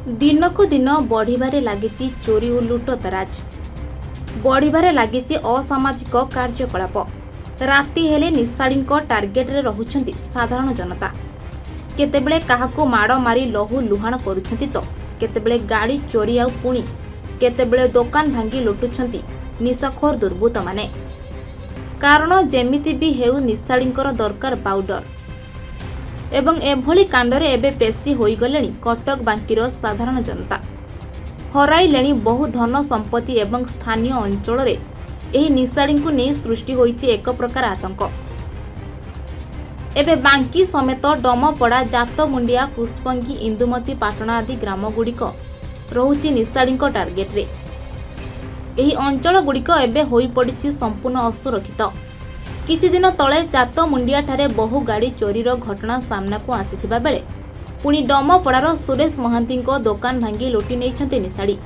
दिनकु दिन बढ़िबारे लागिछि चोरी और लुटतराज। बढ़िबारे लागिछि असामाजिक कार्यकलाप। राति हेले निशाड़ींको टार्गेट रे रहुछंती साधारण जनता। केतेबेले काहाकू माड़ मारी लहू लुहाण करुछंती तो केतेबेले गाड़ी चोरी आउ पुणी केतेबेले दुकान भांगी लुटुछंती निशाखोर दुर्बृत्त माने। कारण जेमिति भी हेउ निशाड़ींकर दरकार पाउडर एवं एभली कांडरे एबे पेशी होईगलेनी कटक बांकीर साधारण जनता। हराइलेनी बहु धन संपत्ति एवं स्थानीय अंचल रे एही निशाड़ींकु नै सृष्टि होईछि एक प्रकार आतंक। एबे बांकी समेत डमपड़ा जातमुंडिया कुष्पंगी इंदुमती पाटना आदि ग्राम गुड़िक रहुछि निशाड़ींक टार्गेट रे। एही अंचल गुड़िक एबे होई पड़िछि संपूर्ण असुरक्षित। किछि दिन तले जातमुंडिया ठारे बहु गाड़ी चोरीर घटना सामना को आसीथिबा बेले पुणी डमपड़ार सुरेश महांतीको दुकान भांगी लुटि नेइछन्ते निशाड़ी।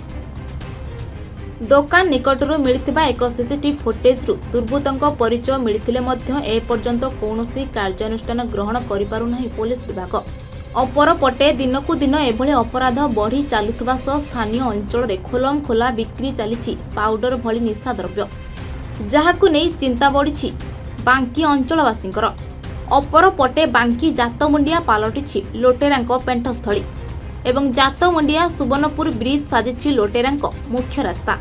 दुकान निकटरू मिलिथिबा एक सीसीटीवी फुटेजरू दुर्बृत्तଙ୍କ परिचय मिलिथिले मध्य ए पर्यंत कौनसी कार्यानुष्ठान ग्रहण करि पारु नाही पुलिस विभाग। अपरपटे दिनकू दिन एभली अपराध बढ़ी चालुथबा सह स्थानीय अंचल रे खोलम खोला बिक्री चलीछि पाउडर भली निशा द्रव्य, जहाकू नै चिंता बढ़िछि बांकी अंचलवासींकर। अपरपटे बांकी जातमुंडिया पालटिछि लोटेरांको पेंटस्थली एवं जातमुंडिया सुवर्णपुर ब्रिज साजिछि लोटेरांको मुख्य रास्ता।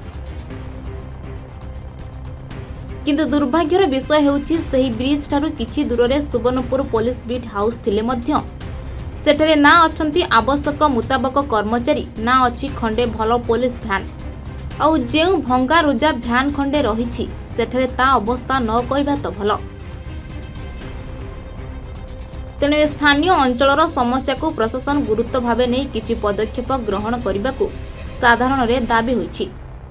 किंतु दुर्भाग्यर विषय हेउछि सेही ब्रिज ठारू किछि दूर रे सुवर्णपुर पुलिस बीट हाउस थिले मध्य सेठरे ना अछंती आवश्यक मुताबक कर्मचारी, ना अछि खंडे भलो पुलिस भ्यान। आउ जेउ भंगा रुजा भ्यान खंडे रहिछि सेठरे ता अवस्था न कहबा तो भलो। तेणु स्थानीय अंचलर समस्या को प्रशासन गुरुत्व भावे नहीं किछि पदक्षेप ग्रहण करने को साधारण रे दाबी होइछि।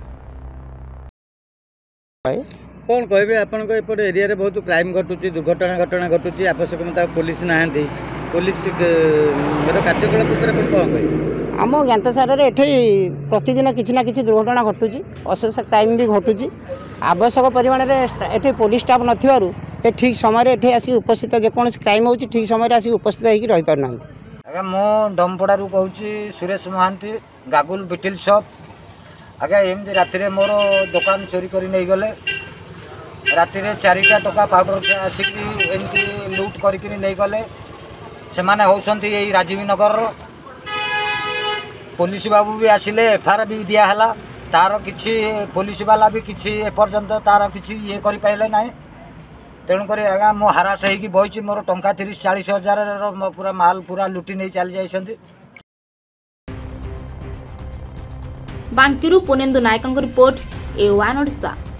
कौन कहबे आपन को एपट एरिया रे बहुत क्राइम घटुची, दुर्घटना घटुची, आवश्यक मुताबिक पुलिस नाहंती, पुलिस मेरा कार्यकलाप ऊपर अपन कौन कहबे? आम ज्ञातसार एठी प्रतिदिन किछि ना किछि दुर्घटना घटुची, अशेष क्राइम भी घटुची। आवश्यक परिमाण रे एठी पुलिस स्टाफ नथिबारु ए ठीक समय एठी आसी उपस्थित जेकोसी क्राइम होची ठीक समय आसी उपस्थित होई रहि पार नांती। आगे मो डमपड़ा रु कहूची सुरेश महांती गागुल बिटिल शॉप। आगे एमती राति रे मोर दुकान चोरी करी नहीं गले। राति रे 4टा टका पाउडर आसिक एमती लूट करी नहीं गले। से माने होउसंती एई राजीव नगर पुलिस बाबू भी आसिले, एफआईआर भी दिया हला। तार किछि पुलिस वाला भी किछि एपर्यंत तार किछि ये करि पाइले नाही। तेणुक आज्ञा मो हारास होगी बही मोर टंका 30-40 हजार पूरा माल पूरा लुटि नहीं चली जाइछन्ति। बांकीरू पुनेन्दु नायकଙ୍କ रिपोर्ट A1 ओडिशा।